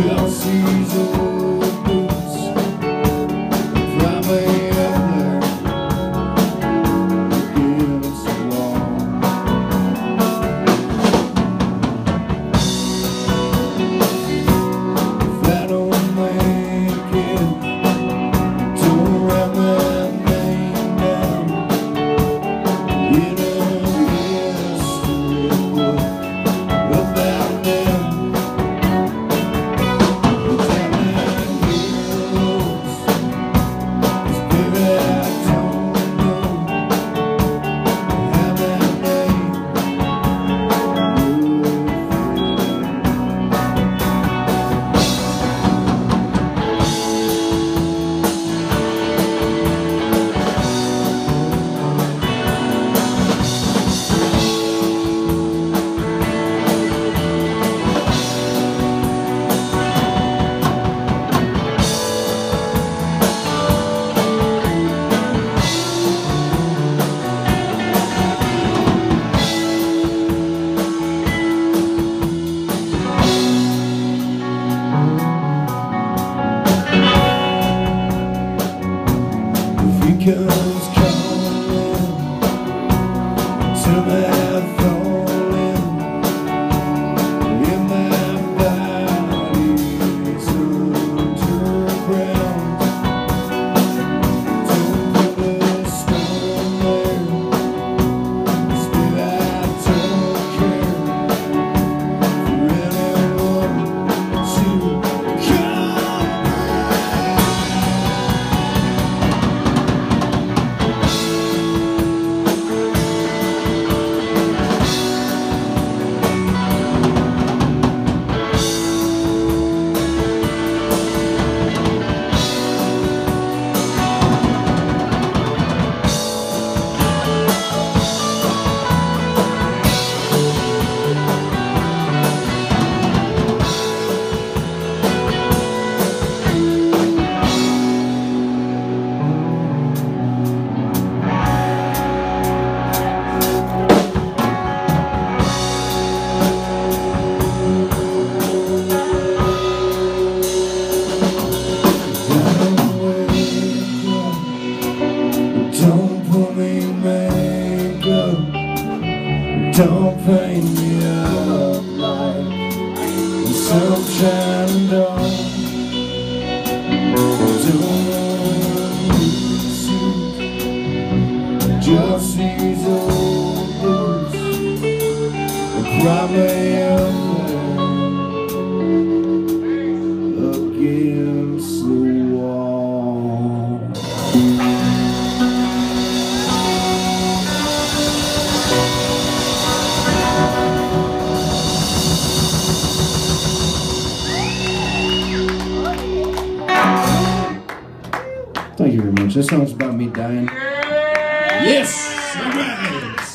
Just these old boots, probably up there against the wall. If I don't make it, don't write my name down in a history book about them. Comes calling to that falling in my body's underground. Don't put a stone there, still I don't care for anyone to come. Don't put me makeup, don't paint me up like some China doll. Don't wear suit, just these old boots, probably up there against the wall. Thank you very much. That song's about me dying. Yes! All right!